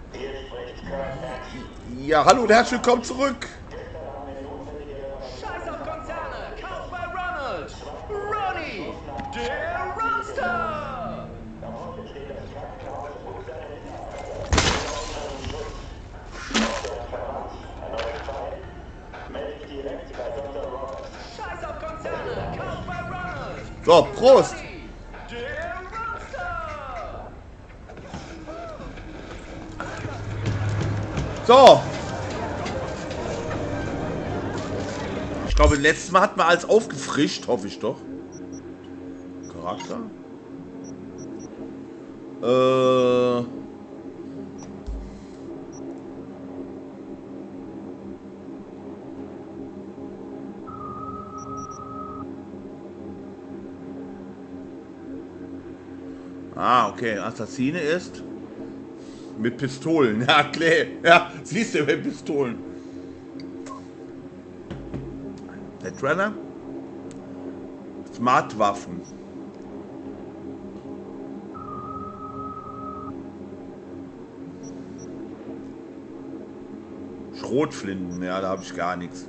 Ja, hallo und herzlich willkommen zurück. Scheiß auf Konzerne! Kauf bei Ronald! Ronny! Der Roaster! Scheiß auf Konzerne! Kauf bei Ronald! So, Prost. Ronny! Der Roaster! So. Ich glaube, letztes Mal hat man alles aufgefrischt, hoffe ich doch. Charakter. Ah, okay. Assassine ist mit Pistolen. Ja, klar. Ja, siehst du, mit Pistolen. Netrunner. Smartwaffen. Schrotflinten, ja, da habe ich gar nichts.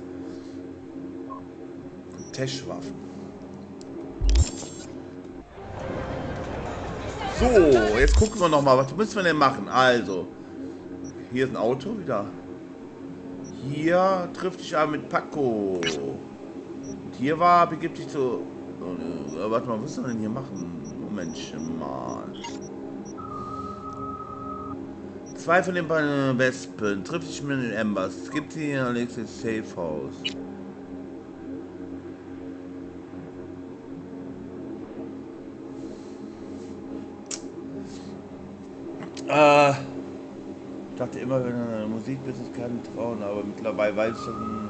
Teshwaffen. So, jetzt gucken wir noch mal, was müssen wir denn machen? Also, hier ist ein Auto wieder. Hier trifft dich aber mit Paco. Und hier war, begibt dich zu. Warte mal, was soll denn hier machen? Moment mal. 2 von den beiden Wespen. Trifft dich mit den Embers. Es gibt hier ein nächstes Safe House. Ich dachte immer, wenn er Musik bist, ist kein Trauen, aber mittlerweile weiß ich schon.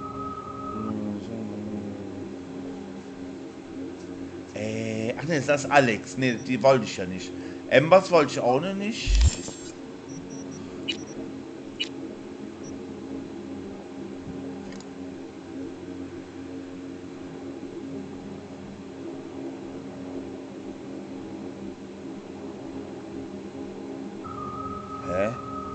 Ach ne, ist das Alex? Ne, die wollte ich ja nicht. Embers wollte ich auch noch nicht. Hä?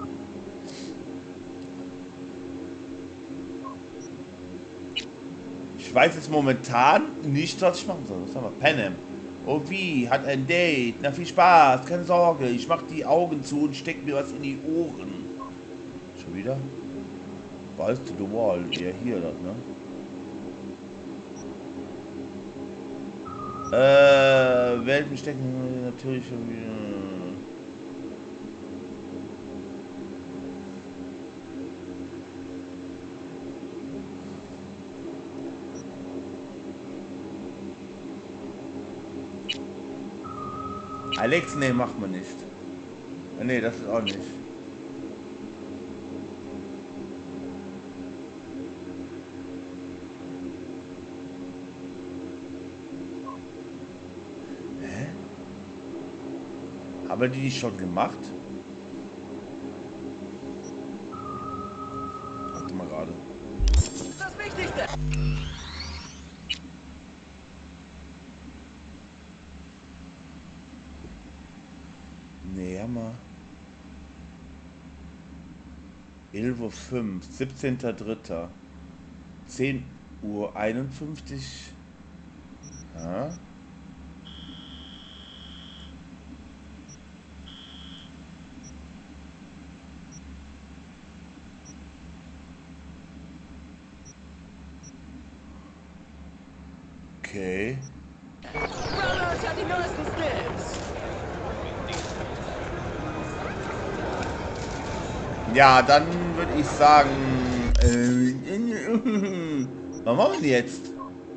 Ich weiß jetzt momentan nicht, was ich machen soll. Was haben wir? Panem. Oh wie, hat ein Date. Na viel Spaß, keine Sorge. Ich mach die Augen zu und steck mir was in die Ohren. Schon wieder? Balls to the wall. Ja, hier das, ne? Welpen stecken natürlich schon wieder. Alex, nee, macht man nicht. Nee, das ist auch nicht. Hä? Haben wir die schon gemacht? Warte mal gerade. Das Wichtigste! Nee, Hammer. 11:05 Uhr, 17.03. 10:51 Uhr. Ja. Okay. Ronald hat die neuesten Snips! Ja, dann würde ich sagen, was machen wir jetzt?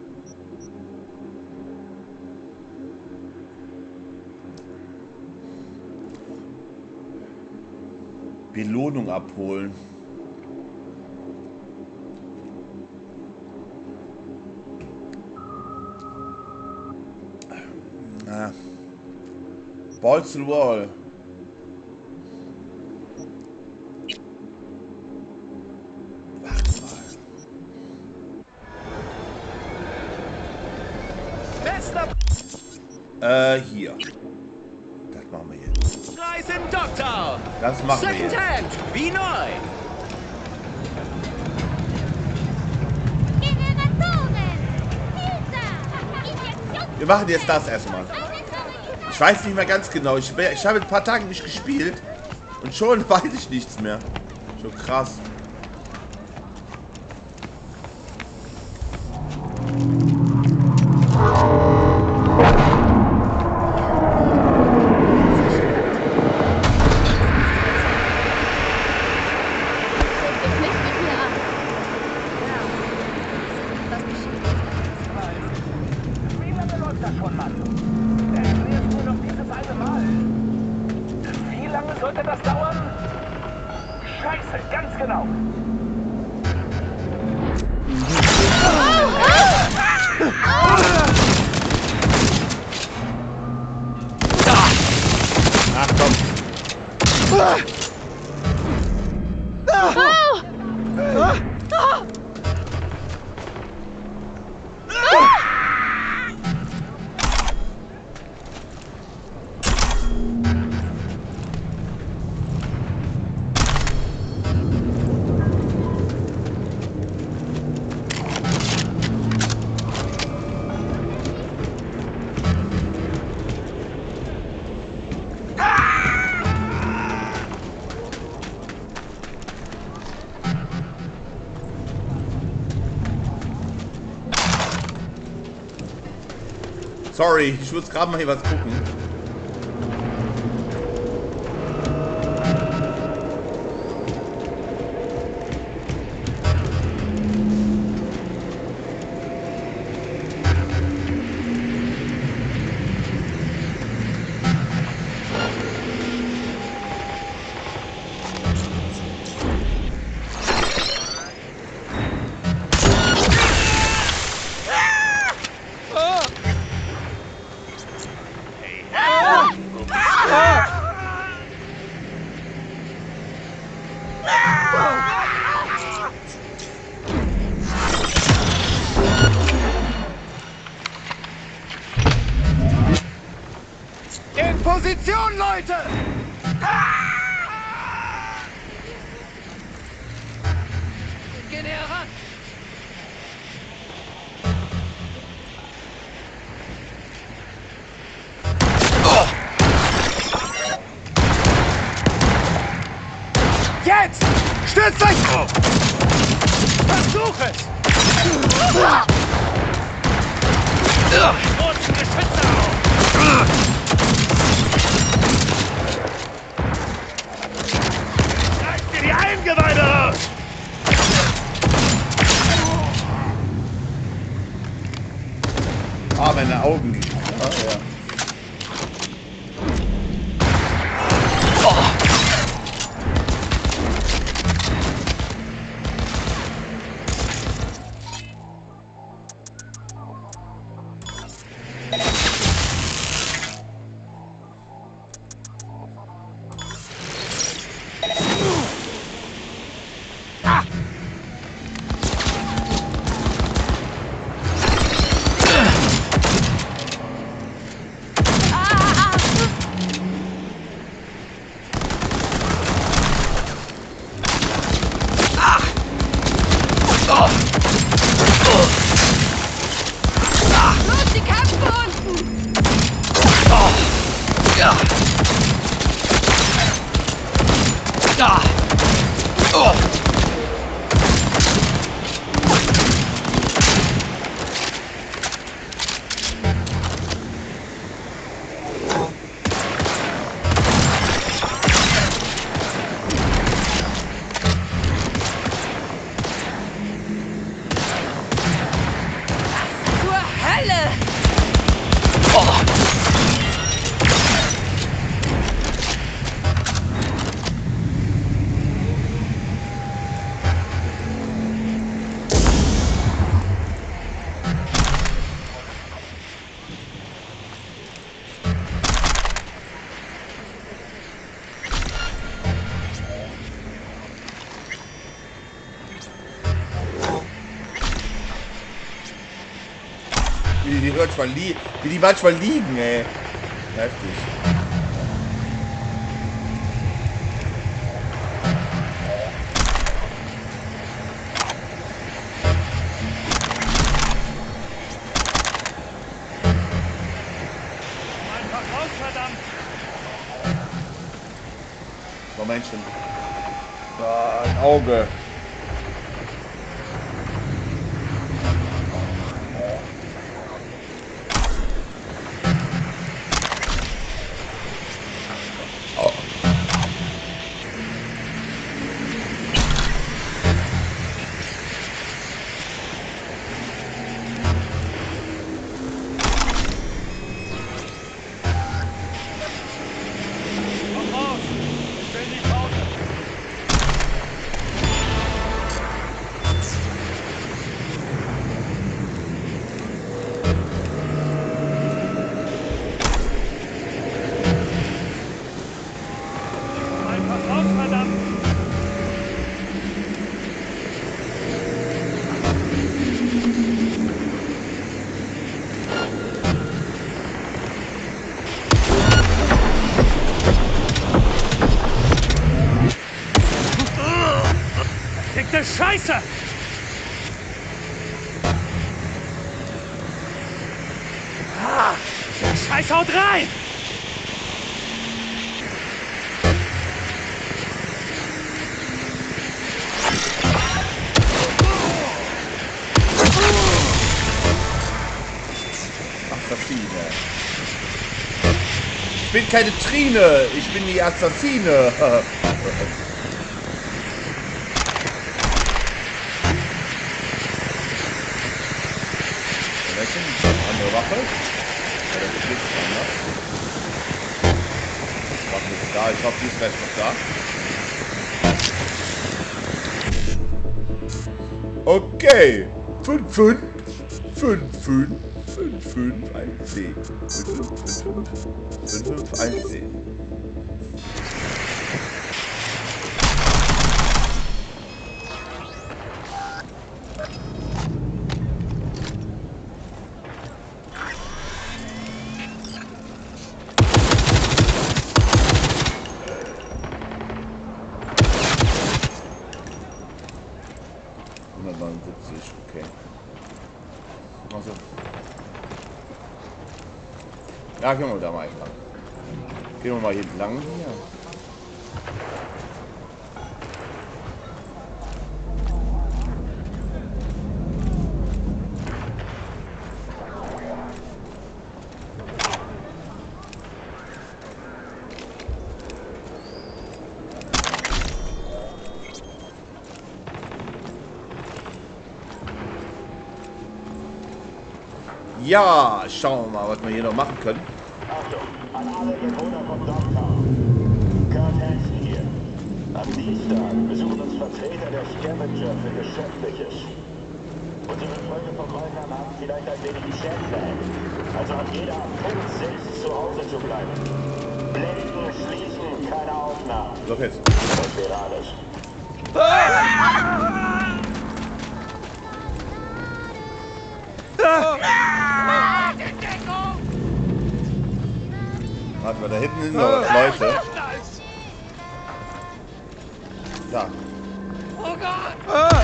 Belohnung abholen. Na. Balls to the wall. Warte mal. Bester Hier. Das machen wir jetzt. Preis im Dogtown! Das machen wir Second jetzt. hand, wie neu. Wir machen jetzt das erstmal. Ich weiß nicht mehr ganz genau. Ich habe ein paar Tage nicht gespielt. Und schon weiß ich nichts mehr. So krass. Wie lange läuft das schon, Mann? Erklärst du noch dieses eine Mal? Wie lange sollte das dauern? Scheiße, ganz genau. Ach komm. Sorry, ich muss gerade mal hier was gucken. In Position, Leute! Geh näher ran! Jetzt! Stützt euch! Versuch es! Roten Geschütze auf! Reißt dir die Eingeweide raus! Ah, meine Augen. Ah, ja. Los, die Kämpfe unten! Zur Hölle! Wie die manchmal liegen, ey. Heftig. Momentchen. Da, ein Auge. Komm raus! Ich will die Pause! Einfach raus, verdammt! Verfickte Scheiße! Ah, der Scheiß haut rein! Assassine. Ich bin keine Trine, ich bin die Assassine. Andere Waffe. Ja, das ist nichts anders. Waffe ist da, ich hoffe, die ist gleich noch da. Okay. 5, 5. 5, 5. 5, 5, 1, 10. 5, 5, 5, 5, 1, 10. Okay. Also. Ja, gehen wir da mal entlang. Gehen wir mal hier entlang hier. Ja, schauen wir mal, was wir hier noch machen können. Achtung, an alle Bewohner von Downtown. Kurt Hansen hier. Am Dienstag besuchen uns Vertreter der Scavenger für Geschäftliches. Unsere Freunde vom Neuland haben vielleicht ein wenig Jetlag. Also hat jeder am Punkt selbst zu Hause zu bleiben. Blenden, schließen, keine Aufnahmen. So jetzt. Das wäre alles. Warte mal, da hinten sind noch Leute. Da. Oh Gott!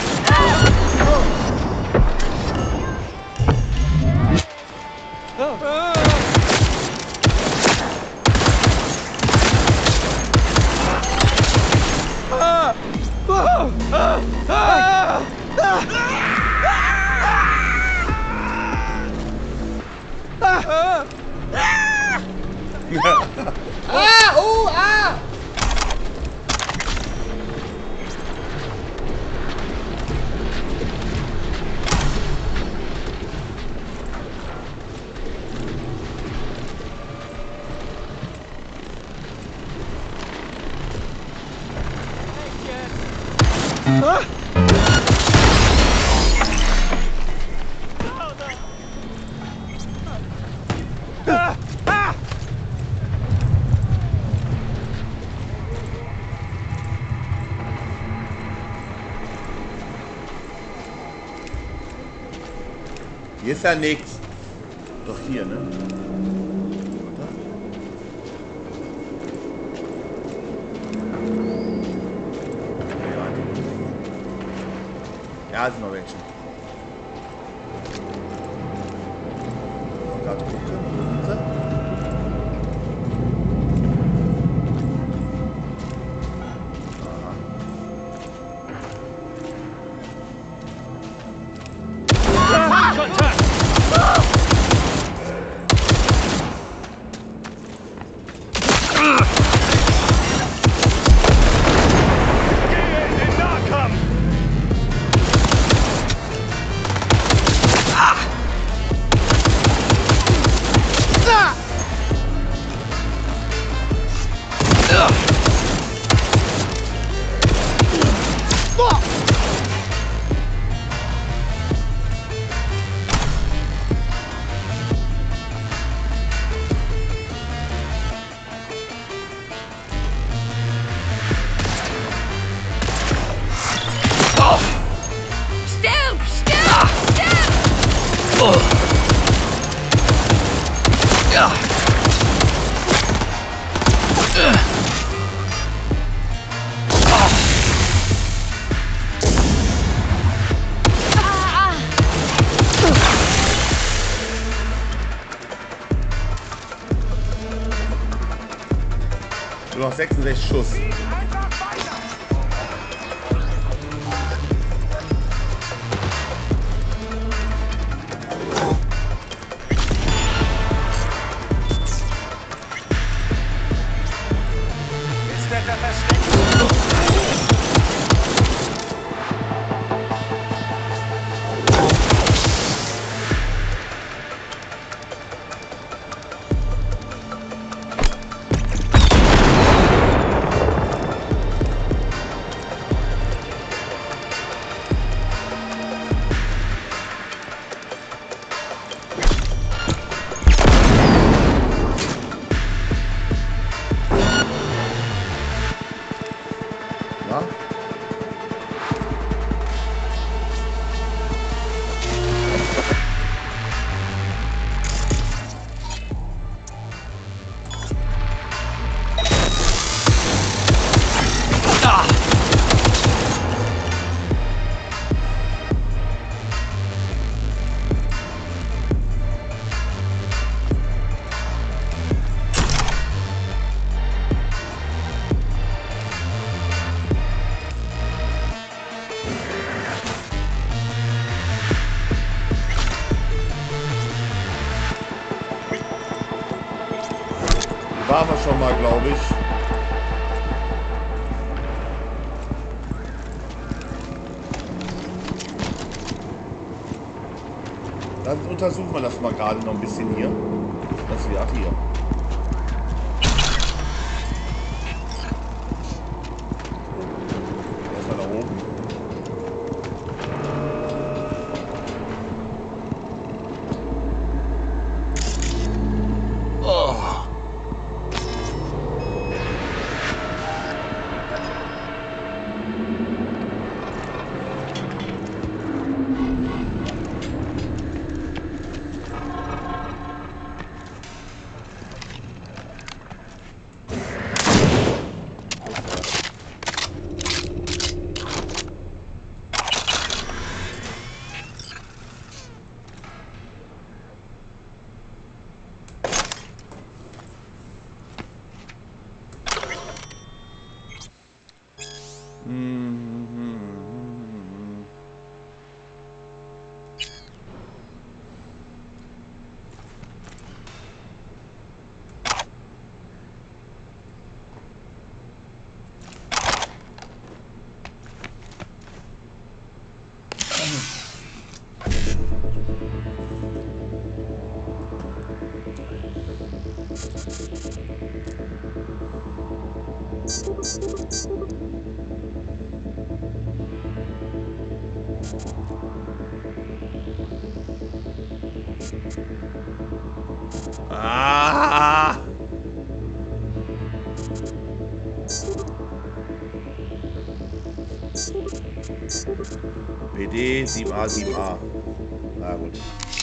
Hier ist ja nichts. Doch hier, ne? Ja, sind noch welche. Gerade gucken, wo sind sie? 66 Schuss. Einfach weiter! Ist etwa versteckt? Na? Waren wir schon mal, glaube ich. Dann untersuchen wir das mal gerade noch ein bisschen hier. Das wird hier. Erstmal da oben. Ah! PD 7A 7A. Na gut.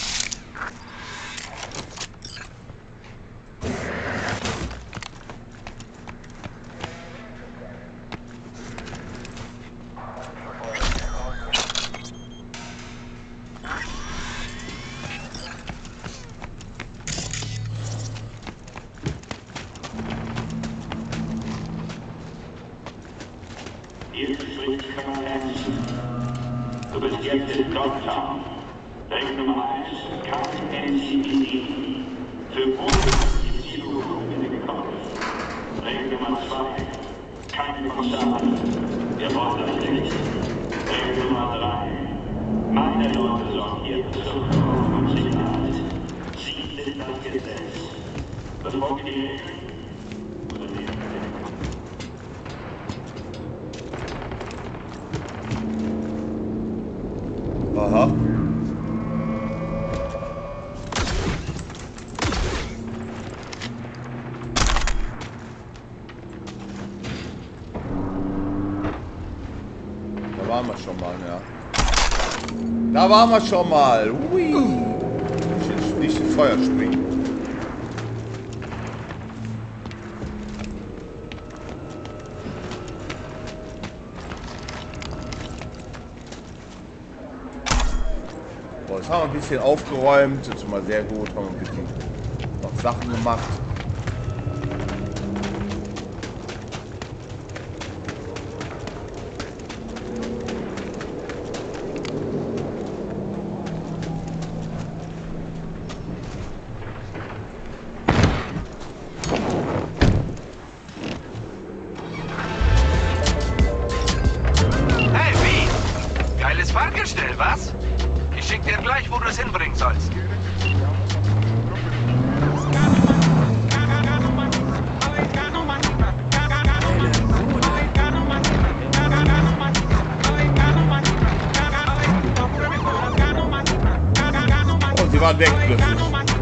Hier spricht Colonel Hansen. Du bist jetzt in Dogtown. Weg Nummer 1, KNCB. Für Boden ist die Flugkugel gekommen. Weg Nummer 2, keine Kommissare. Wir wollen euch nicht. Weg Nummer 3, meine Leute sorgen hier für Zukunft und Sicherheit. Sie sind das Gesetz. Bevor wir die Aha. Da waren wir schon mal, ja. Da waren wir schon mal. Hui. Nicht ins Feuer springen. Jetzt haben wir ein bisschen aufgeräumt, das ist schon mal sehr gut, haben wir ein bisschen noch Sachen gemacht. Fahrgestell, was? Ich schick dir gleich, wo du es hinbringen sollst. Oh, sie waren weg plötzlich.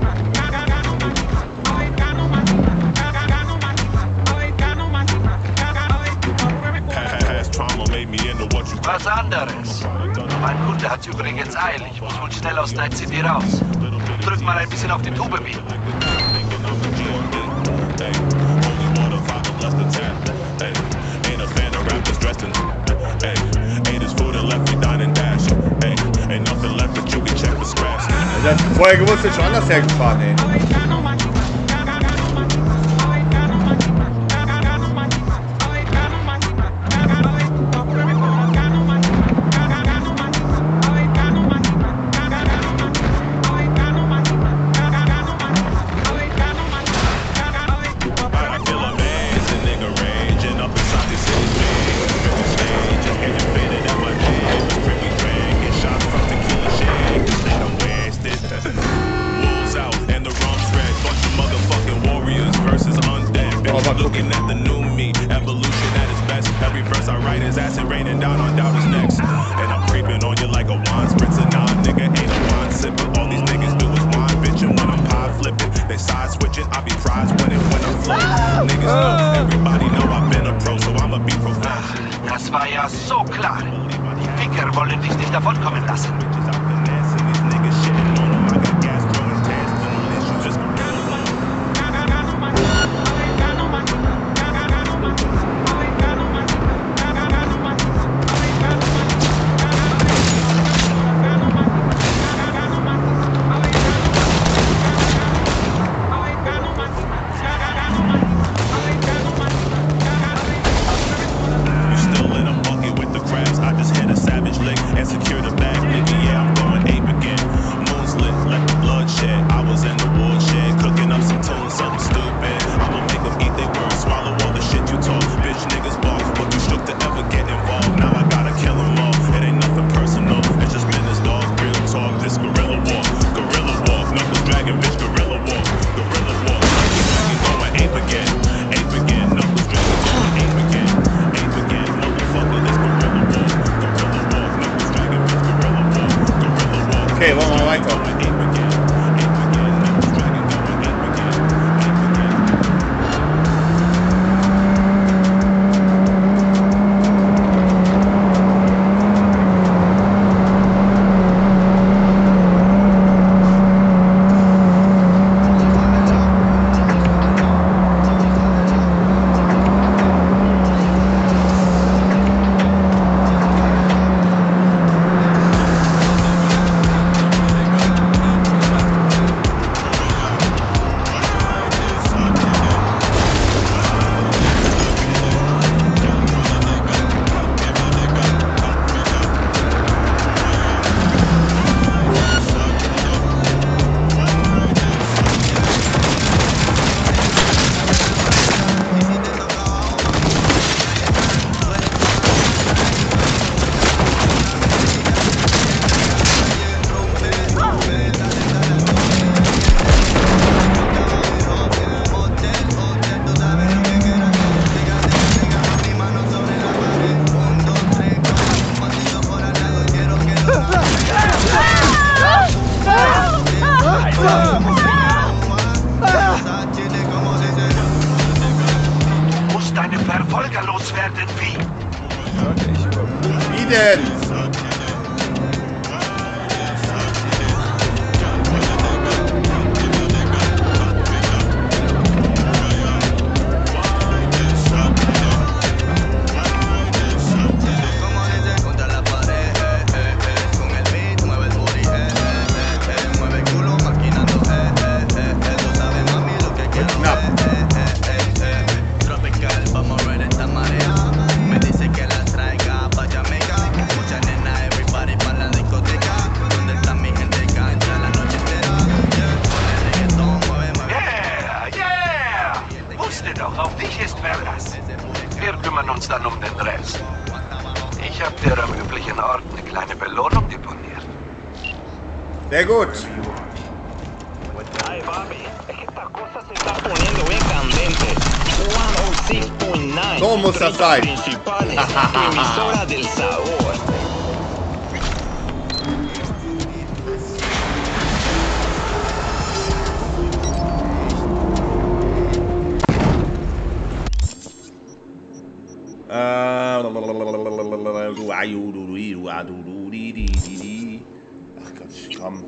Was anderes. Mein Kunde hat's übrigens eilig. Muss wohl schnell aus Night City raus. Drück mal ein bisschen auf die Tube, B. Der hat vorher gewusst, ist schon anders hergefahren, ey. Looking at the new me, evolution at its best. Every verse I write is acid raining down on doubters' necks. And I'm creeping on you like a wine spritzer. Nah, nigga, ain't a wine sipper. All these niggas do is wine bitching when I'm pie flipping. They side switching, I be prize winning when I'm flowing. Niggas know, everybody know I've been a pro, so I'ma be profound. Das war ja so klar. Die Ficker wollen dich nicht davonkommen lassen. Okay, wollen wir weiter. Muss deine Verfolger loswerden, wie? Wie denn? Wir kümmern uns dann um den Rest. Ich hab dir am üblichen Ort eine kleine Belohnung deponiert. Sehr gut. Ay, papi, es que esta cosa se está poniendo bien candente. 106.9. So muss das sein. Principales, emisora del sabor. Ach Gott, komm.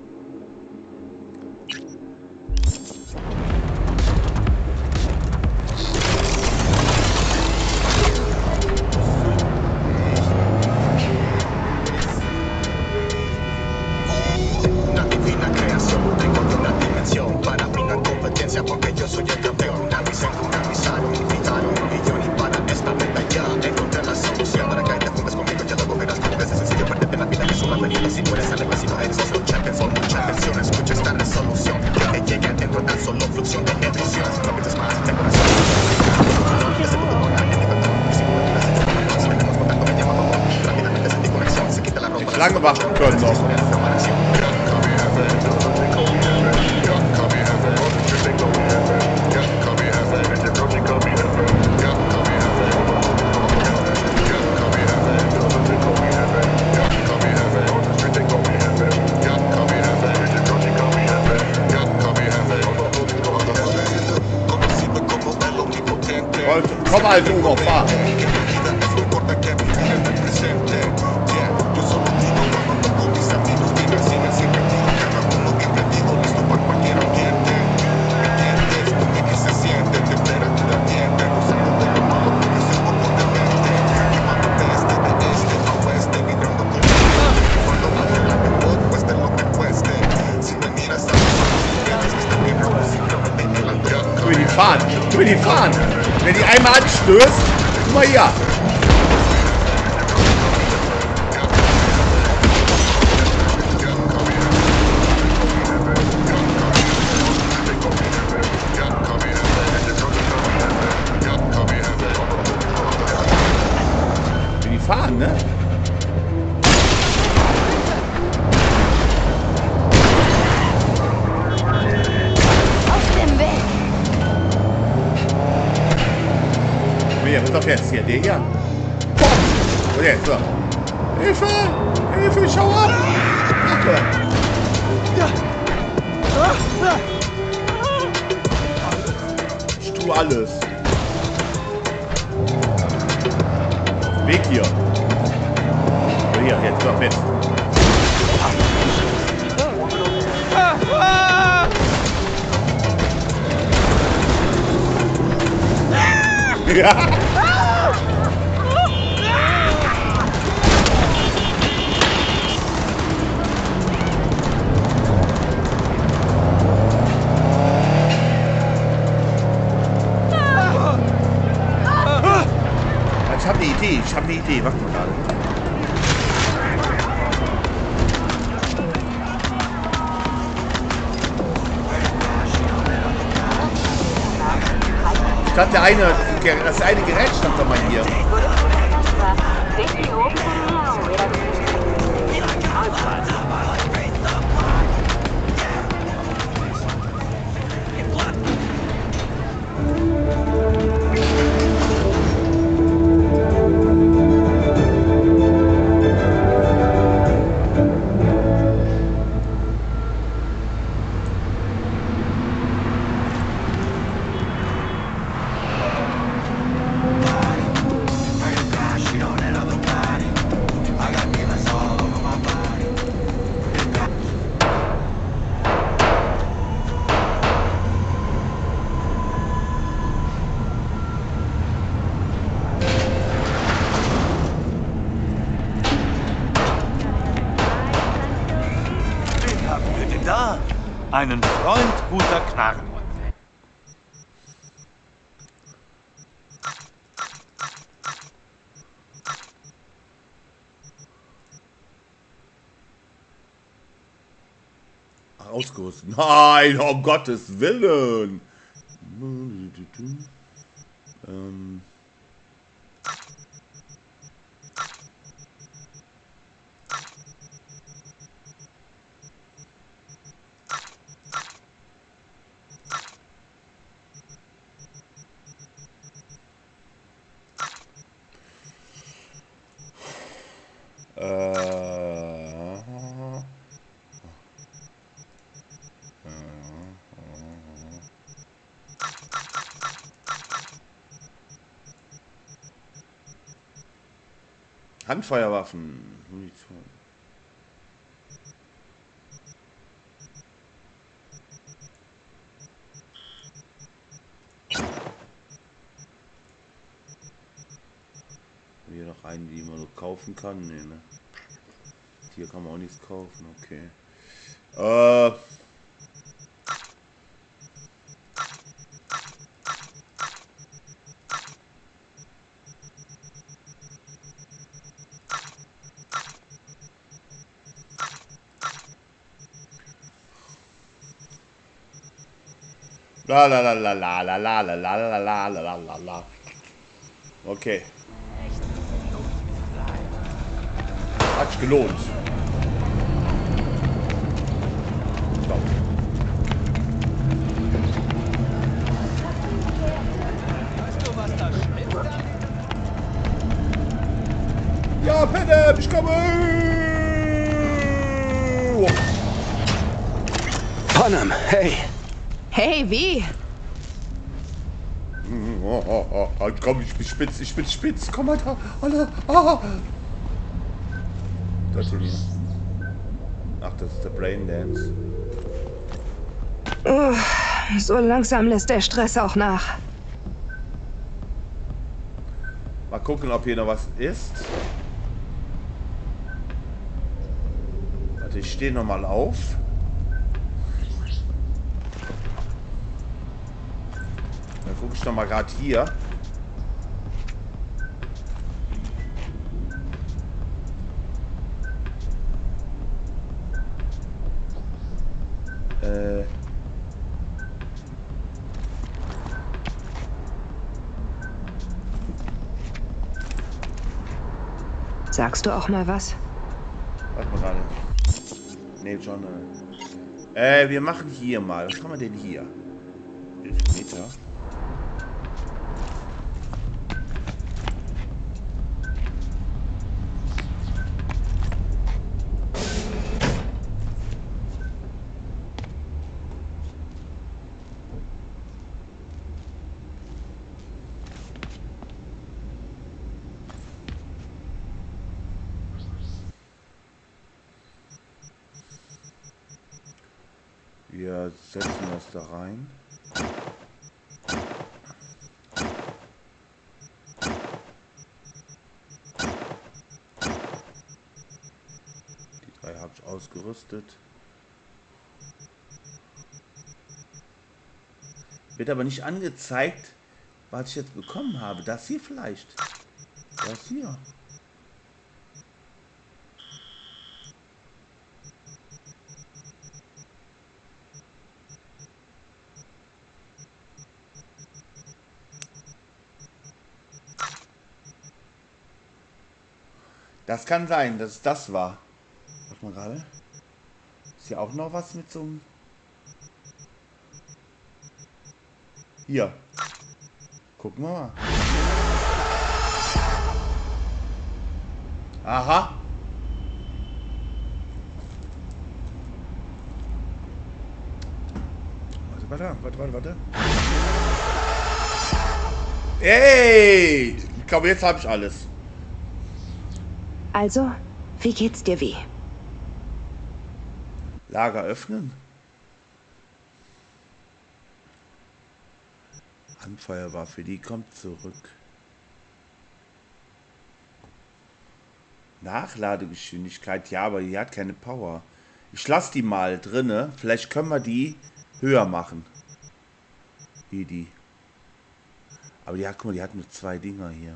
Una divina creación, tengo una dimensión. Para mí no hay competencia porque yo soy el campeón. Avisaron, invitaron millones para esta meta ya. Encontré la solución para que te juntes conmigo. Ya lo cogerás como es sencillo. Perderte en la vida es una venida. Si no eres alema, si no eres otro champion. Son mucha atención, escucha esta resolución. Que te llegue adentro tan solo fluxión de edición. No pienses más, tengo una solución. No olvides el futuro, nadie te contó. Si no me se tenemos contacto, me llama mamá. Rápidamente sentí conexión, se quita la ropa. Hätte lange warten können noch. Komm halt, Uno, fahr. Tu die fahren. Wenn die einmal anstößt, guck mal hier. Wie die fahren, ne? Pass auf jetzt hier, der hier. Komm! Und jetzt, so. Hilfe! Hilfe, schau ab! Ach, ich tue alles. Weg hier. So, hier, jetzt, so, fest. Ja! Ich habe eine Idee, warte mal gerade. Stand das eine Gerät stand doch mal hier. Da, einen Freund guter Knarren. Ausgerüstet. Nein, um Gottes Willen. Handfeuerwaffen. Munition. Hier noch einen, die man so kaufen kann. Nee, ne? Hier kann man auch nichts kaufen. Okay. La la la la la la la la la la la la la la. Okay. Hat sich gelohnt. So. Ja, Penne, ich komme! Bonham, hey! Hey, wie? Komm, ich bin spitz, komm mal da, hallo, ah. Das ist hier. Ach, das ist der Braindance. So langsam lässt der Stress auch nach. Mal gucken, ob hier noch was ist. Warte, ich stehe nochmal auf. Dann gucke ich nochmal gerade hier. Sagst du auch mal was? Warte mal gerade. Nee, John. Wir machen hier mal. Was haben wir denn hier? 11 Meter. Wir setzen das da rein. Die 3 habe ich ausgerüstet. Wird aber nicht angezeigt, was ich jetzt bekommen habe. Das hier vielleicht. Das hier. Das kann sein, dass es das war. Warte mal gerade. Ist hier auch noch was mit so einem... Hier. Gucken wir mal. Aha. Warte. Ey! Ich glaube, jetzt habe ich alles. Also, wie geht's dir, wie? Lager öffnen. Handfeuerwaffe, die kommt zurück. Nachladegeschwindigkeit, ja, aber die hat keine Power. Ich lasse die mal drinne. Vielleicht können wir die höher machen. Wie die. Aber die hat, guck mal, die hat nur 2 Dinger hier.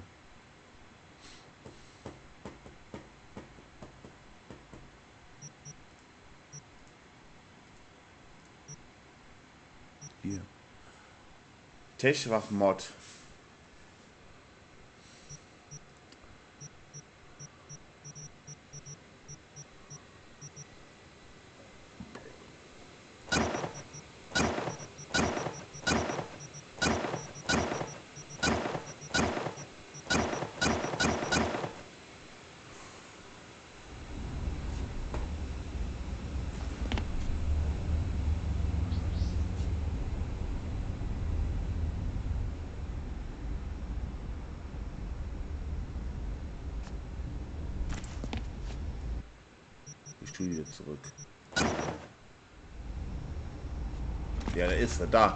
Hier. Techwaffen-Mod. Spiel wieder zurück. Ja, da ist er, da.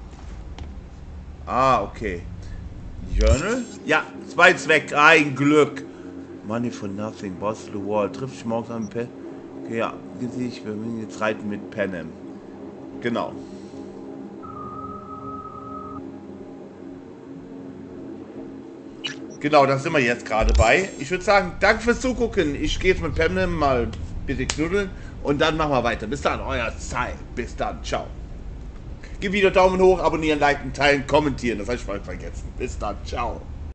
Ah, okay. Journal? Ja, zwei Zweck, ein Glück. Money for nothing, Boss of the Wall. Trifft sich morgens an Pen. Okay, ja, ich will jetzt reiten mit Panem. Genau. Genau, da sind wir jetzt gerade bei. Ich würde sagen, danke fürs Zugucken. Ich gehe jetzt mit Panem mal bitte knuddeln und dann machen wir weiter. Bis dann, euer Zeit. Bis dann, ciao. Gib wieder Daumen hoch, abonnieren, liken, teilen, kommentieren. Das habe ich mal vergessen. Bis dann, ciao.